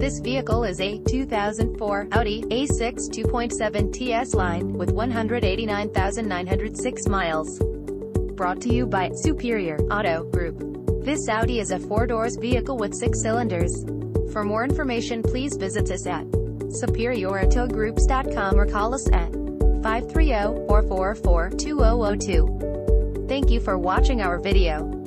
This vehicle is a 2004 Audi A6 2.7 TS line, with 189,906 miles. Brought to you by Superior Auto Group. This Audi is a 4-doors vehicle with 6 cylinders. For more information, please visit us at superioroautogroups.com or call us at 530-444-2002. Thank you for watching our video.